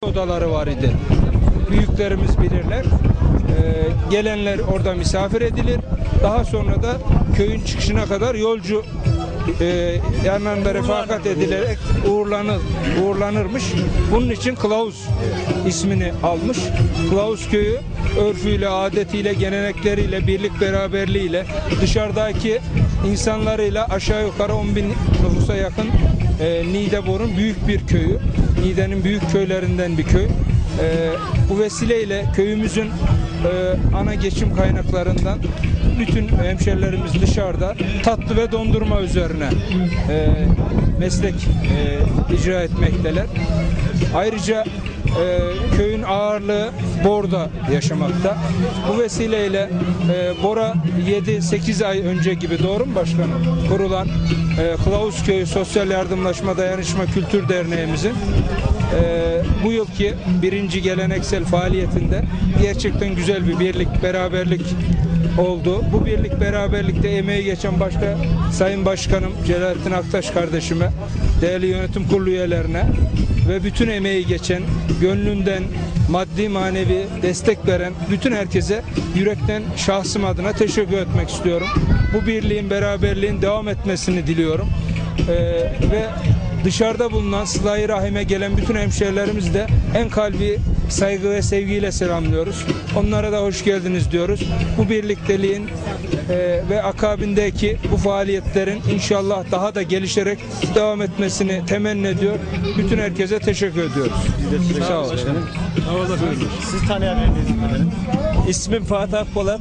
odaları var idi. Büyüklerimiz bilirler. Gelenler orada misafir edilir. Daha sonra da köyün çıkışına kadar yolcu yanlarında refakat edilerek uğurlanırmış. Bunun için Kılavuz ismini almış. Kılavuz köyü örfüyle, adetiyle, gelenekleriyle, birlik beraberliğiyle, dışarıdaki insanlarıyla aşağı yukarı 10.000 nüfusa yakın Niğdebor'un büyük bir köyü. Niğde'nin büyük köylerinden bir köy. Bu vesileyle köyümüzün ana geçim kaynaklarından bütün hemşerilerimiz dışarıda tatlı ve dondurma üzerine meslek icra etmekteler. Ayrıca köyün ağırlığı Bor'da yaşamakta. Bu vesileyle Bor'a 7-8 ay önce gibi, doğru mu başkanım, kurulan Kılavuz Köyü Sosyal Yardımlaşma Dayanışma Kültür Derneğimizin bu yılki birinci geleneksel faaliyetinde gerçekten güzel bir birlik, beraberlik oldu. Bu birlik beraberlikte emeği geçen başta Sayın Başkanım Celalettin Aktaş kardeşime, değerli yönetim kurulu üyelerine ve bütün emeği geçen, gönlünden maddi manevi destek veren bütün herkese yürekten şahsım adına teşekkür etmek istiyorum. Bu birliğin, beraberliğin devam etmesini diliyorum. Ve dışarıda bulunan sıla-i rahime gelen bütün hemşehrilerimiz de en kalbi saygı ve sevgiyle selamlıyoruz. Onlara da hoş geldiniz diyoruz. Bu birlikteliğin ve akabindeki bu faaliyetlerin inşallah daha da gelişerek devam etmesini temenni ediyor. Bütün herkese teşekkür ediyoruz. Sağ olun. Siz tanıyabilir miyiz efendim? İsmim Fatih Akpolat.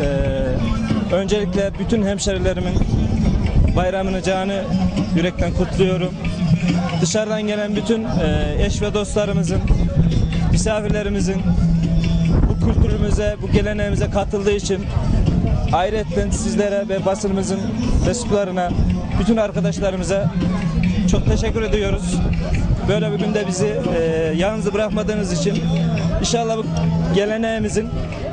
Öncelikle bütün hemşerilerimin bayramını canı yürekten kutluyorum. Dışarıdan gelen bütün eş ve dostlarımızın, misafirlerimizin bu kültürümüze, bu geleneğimize katıldığı için ayrıca sizlere ve basınımızın mensuplarına, bütün arkadaşlarımıza çok teşekkür ediyoruz. Böyle bir günde bizi yalnız bırakmadığınız için inşallah bu geleneğimizin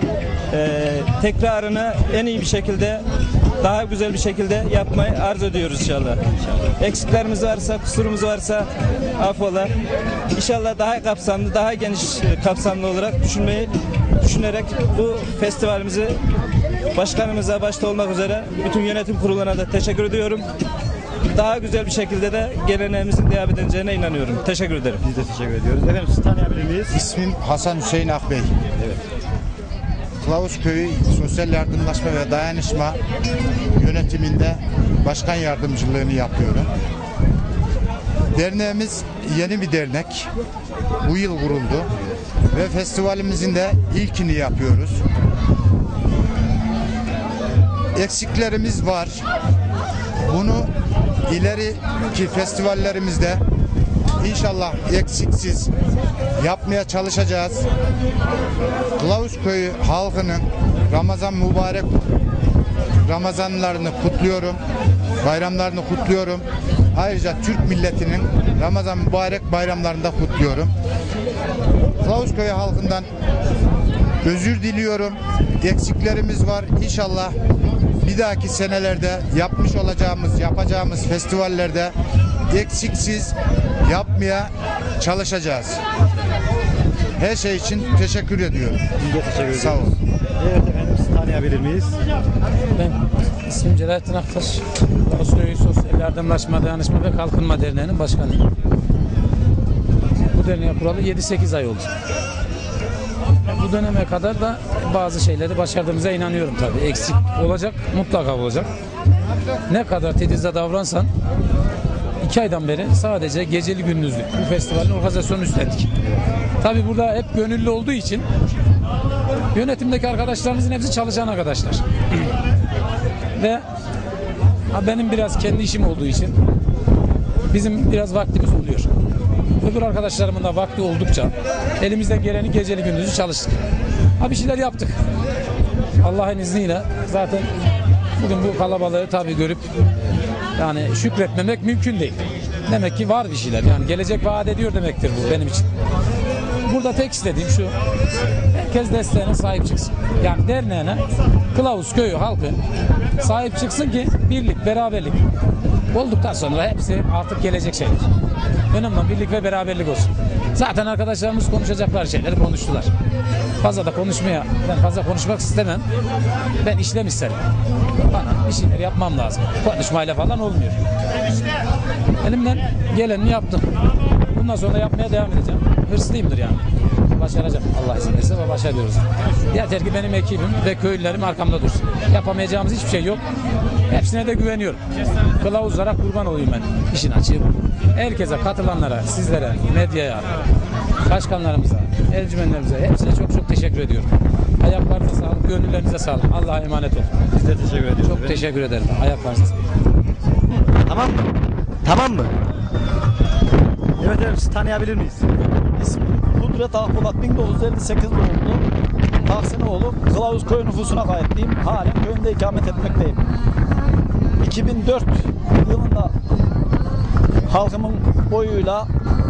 tekrarını en iyi bir şekilde, daha güzel bir şekilde yapmayı arzu ediyoruz inşallah. Eksiklerimiz varsa, kusurumuz varsa affola. İnşallah daha kapsamlı, daha geniş kapsamlı olarak düşünerek bu festivalimizi başkanımıza başta olmak üzere bütün yönetim kurullarına da teşekkür ediyorum. Daha güzel bir şekilde de geleneğimizin devam edeceğine inanıyorum. Teşekkür ederim. Biz de teşekkür ediyoruz. Efendim siz tanıyabilir miyiz? İsmim Hasan Hüseyin Akbey. Evet. Kılavuz Köyü Sosyal Yardımlaşma ve Dayanışma yönetiminde başkan yardımcılığını yapıyorum. Derneğimiz yeni bir dernek. Bu yıl kuruldu ve festivalimizin de ilkini yapıyoruz. Eksiklerimiz var. Bunu ileriki festivallerimizde İnşallah eksiksiz yapmaya çalışacağız. Kılavuz Köyü halkının Ramazan mübarek Ramazanlarını kutluyorum. Bayramlarını kutluyorum. Ayrıca Türk milletinin Ramazan mübarek bayramlarını da kutluyorum. Kılavuz Köyü halkından özür diliyorum. Eksiklerimiz var. İnşallah bir dahaki senelerde yapacağımız festivallerde eksiksiz yapmaya çalışacağız. Her şey için teşekkür ediyorum. Biz de teşekkür ediyoruz. Sağ olun. Evet efendim siz tanıyabilir miyiz? Ben ismim Celalettin Aktaş. Kılavuz Sosyal Yardımlaşma Dayanışma ve Kalkınma Derneği'nin başkanıyım. Bu derneğe kuralı 7-8 ay oldu. Bu döneme kadar da bazı şeyleri başardığımıza inanıyorum tabii. Eksik olacak, mutlaka olacak. Ne kadar titizle davransan 2 aydan beri sadece geceli gündüzlük bu festivalin organizasyonunu üstlendik. Tabii burada hep gönüllü olduğu için yönetimdeki arkadaşlarımızın hepsi çalışan arkadaşlar. Ve benim biraz kendi işim olduğu için bizim biraz vaktimiz oluyor. Öbür arkadaşlarımın da vakti oldukça elimizden geleni geceli gündüzü çalıştık. Bir şeyler yaptık. Allah'ın izniyle zaten bugün bu kalabalığı tabii görüp yani şükretmemek mümkün değil. Demek ki var bir şeyler. Yani gelecek vaat ediyor demektir bu benim için. Burada tek istediğim şu. Herkes desteğine sahip çıksın. Yani derneğine Kılavuz Köyü halkı sahip çıksın ki birlik, beraberlik olduktan sonra hepsi artık gelecek şeyler. Önemli olan birlik ve beraberlik olsun. Zaten arkadaşlarımız konuşacaklar şeyleri konuştular. Ben fazla konuşmak istemem. Ben işlem isterim. Bana bir şeyler yapmam lazım. Konuşmayla falan olmuyor. Elimden geleni yaptım. Bundan sonra yapmaya devam edeceğim. Hırslıyımdır yani. Başaracağım. Allah izin verirse ve başarıyoruz. Yeter ki benim ekibim ve köylülerim arkamda dursun. Yapamayacağımız hiçbir şey yok. Hepsine de güveniyorum. Kılavuzlara kurban olayım ben. İşin açığı bu. Herkese, katılanlara, sizlere, medyaya, başkanlarımıza, encümenlerimize hepsine çok çok teşekkür ediyorum. Ayaklarınıza sağlık, gönüllerinize sağlık. Allah'a emanet olun. Biz de teşekkür ediyoruz. Çok teşekkür ederim. Ayaklarınıza sağlık. Tamam mı? Tamam mı? Evet efendim, sizi tanıyabilir miyiz? İsmim Kudret Akbulat, 1958 doğumlu. Tahsinoğlu, Kılavuz köy nüfusuna kayıtlıyım. Halen köyümde ikamet etmekteyim. 2004 yılında halkımın oyuyla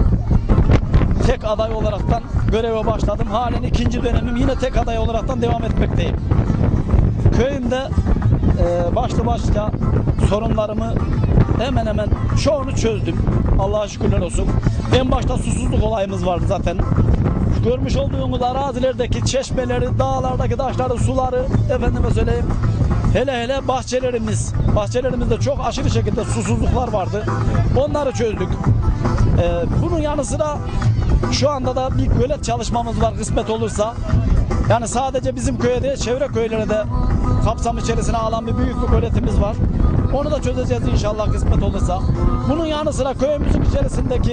tek aday olaraktan göreve başladım. Halen ikinci dönemim yine tek aday olaraktan devam etmekteyim. Köyümde başlı başta sorunlarımı hemen hemen çoğunu çözdüm. Allah'a şükürler olsun. En başta susuzluk olayımız vardı zaten. Görmüş olduğunuz arazilerdeki çeşmeleri, dağlardaki taşları, suları, efendime söyleyeyim, hele bahçelerimizde çok aşırı şekilde susuzluklar vardı. Onları çözdük. Bunun yanı sıra şu anda da bir gölet çalışmamız var kısmet olursa. Yani sadece bizim köye değil, çevre köylere de kapsam içerisine alan bir büyük bir göletimiz var. Onu da çözeceğiz inşallah kısmet olursa. Bunun yanı sıra köyümüzün içerisindeki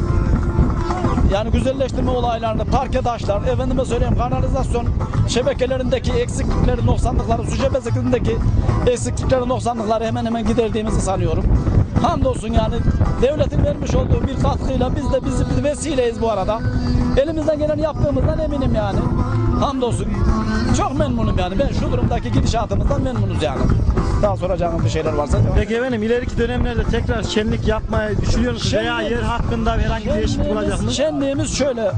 yani güzelleştirme olaylarını, parke taşlar, efendime söyleyeyim kanalizasyon şebekelerindeki eksiklikleri, noksanlıkları, su şebekelerindeki eksiklikleri, noksanlıkları hemen hemen giderdiğimizi sanıyorum. Hamdolsun yani devletin vermiş olduğu bir katkıyla biz de bir vesileyiz bu arada. Elimizden geleni yaptığımızdan eminim yani. Hamdolsun. Çok memnunum yani. Ben şu durumdaki gidişatımızdan memnunuz yani. Daha soracağınız bir şeyler varsa. Peki efendim, ileriki dönemlerde tekrar şenlik yapmayı düşünüyor musunuz? Veya yer hakkında herhangi bir değişiklik olacak mı? Şenliğimiz şöyle.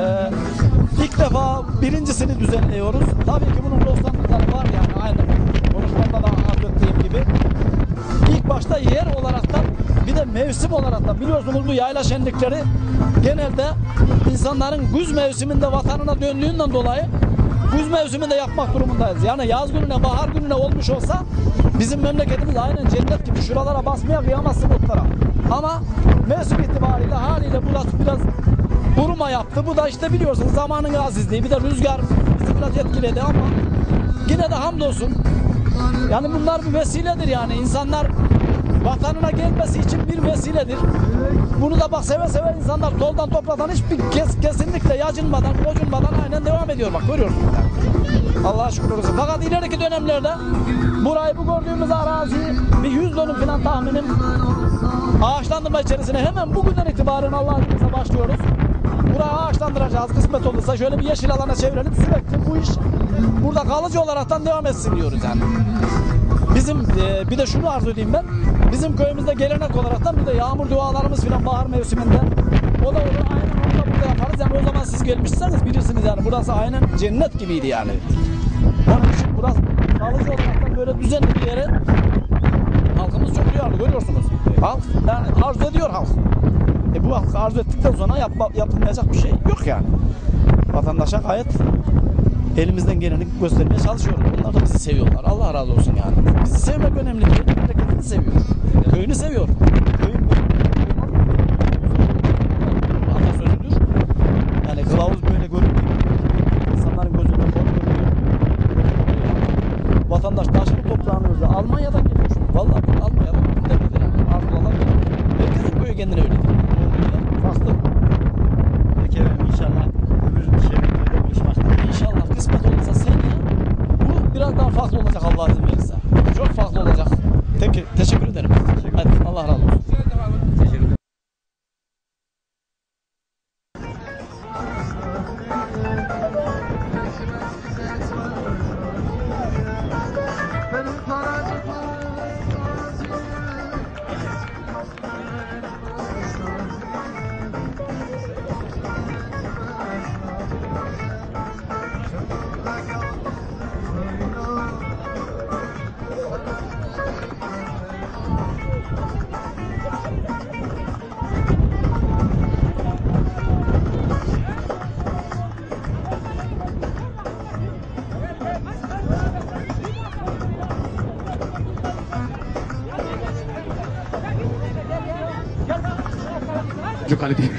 İlk defa birincisini düzenliyoruz. Tabii ki bunun dostlarlıkları var yani. Aynı konuşmamda da anlattığım gibi. İlk başta yer olaraktan bir de mevsim olaraktan biliyorsunuz bu yayla şenlikleri genelde insanların güz mevsiminde vatanına döndüğünden dolayı güz mevsiminde yapmak durumundayız. Yani yaz gününe, bahar gününe olmuş olsa bizim memleketimiz aynen cennet gibi, şuralara basmaya kıyamazsın otlara. Ama mevsim itibariyle haliyle burası biraz kuruma yaptı. Bu da işte biliyorsunuz zamanın azizliği, bir de rüzgar bizi biraz etkiledi ama yine de hamdolsun. Yani bunlar bir vesiledir yani. İnsanlar vatanına gelmesi için bir vesiledir. Bunu da bak seve seve insanlar toldan topraktan hiçbir kesinlikle yacınmadan, gocunmadan aynen devam ediyor bak görüyorsunuz. Allah'a şükür olsun. Fakat ileriki dönemlerde burayı bu gördüğümüz araziyi bir 100 dönüm falan tahminim ağaçlandırma içerisine hemen bugünden itibaren Allah'ın izniyle başlıyoruz. Burayı ağaçlandıracağız kısmet olursa şöyle bir yeşil alana çevirelim sürekli bu iş burada kalıcı olaraktan devam etsin diyoruz yani. Bizim bir de şunu arzu edeyim ben. Bizim köyümüzde gelenek olaraktan bir de yağmur dualarımız filan bahar mevsiminde. O da olur aynen onu da burada yaparız. Yani o zaman siz gelmişseniz bilirsiniz yani. Burası aynen cennet gibiydi yani. Onun için burası kalıcı olaraktan böyle düzenli bir yere halkımız çok duyarlı görüyorsunuz. Halk yani arzu ediyor halk. Bu halk arzu ettikten sonra yapılmayacak bir şey yok yani. Vatandaşa gayet elimizden geleni göstermeye çalışıyoruz. Onlar da bizi seviyorlar. Allah razı olsun yani. Bizi sevmek önemli değil. Memleketini seviyor. Köyünü seviyor. Köyün atasözüdür. Yani kılavuz böyle görünüyor. İnsanların gözünde konu görünüyor. Vatandaş taşını toprağını özler. Almanya'dan geliyor. Vallahi Almanya'dan geliyor. Arzularlar geliyor. Herkesin köyü kendine öyledir. Farklı. Peki efendim, inşallah öbür şenliklerde buluşmak. İnşallah kısmet olursa seneye bu biraz daha farklı olacak Allah izin verirse. Çok farklı olacak. Teşekkür ederim. Hadi Allah razı olsun. yukarı diye.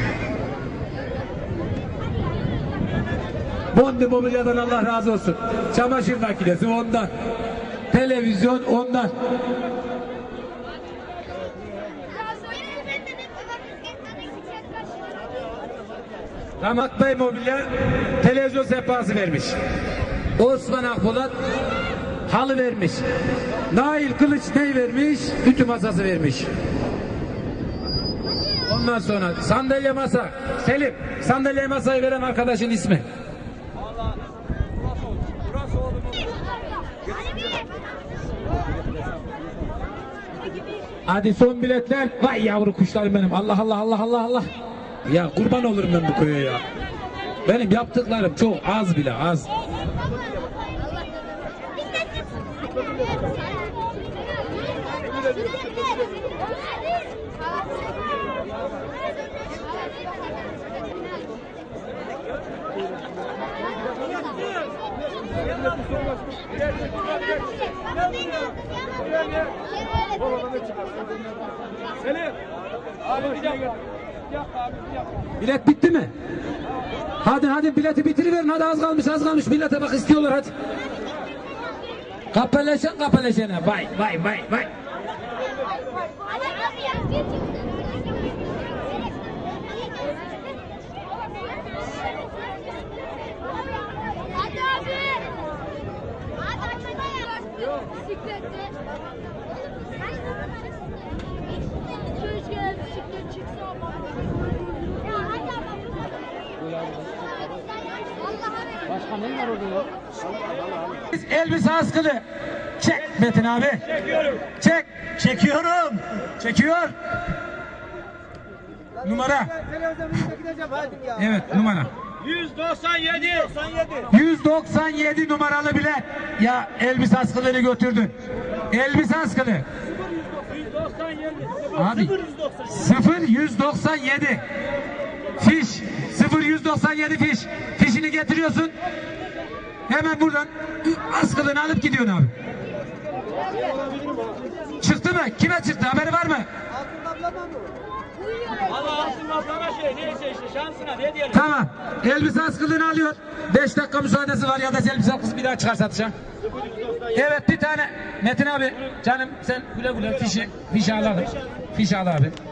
Bondi Mobilya'dan Allah razı olsun. Çamaşır makinesi ondan. Televizyon ondan. Damat Bey Mobilya televizyon sehpası vermiş. Osman Akpolat halı vermiş. Nail Kılıç ney vermiş? Ütü masası vermiş. Ondan sonra sandalye masa. Selim, sandalye masayı veren arkadaşın ismi. Hadi son biletler. Vay yavru kuşlarım benim. Allah Allah Allah Allah Allah. Ya kurban olurum ben bu köye ya. Benim yaptıklarım çok az bile az. Bilet bitti mi? Hadi bileti bitiriverin. Hadi az kalmış. Millete bak istiyorlar hadi. Kapeleşene. Vay. Elbise askılı. Çek Metin abi. Çek. Çekiyorum. Çekiyor. Numara. Evet numara. 197 numaralı bilet. Ya elbise askılığını götürdün. Elbise askılı. Abi 0197 fiş 0197 fiş. Fişini getiriyorsun. Hemen buradan askılığını alıp gidiyorsun abi. Çıktı mı? Kime çıktı? Haberi var mı? Altın ablama neyse işte şansına ne diyelim. Tamam. Elbise askılığını alıyor. 5 dakika müsaadesi var ya da elbise askısı bir daha çıkar satacağım. Evet bir tane Metin abi canım sen güle güle fişi alalım. Fiş al abi.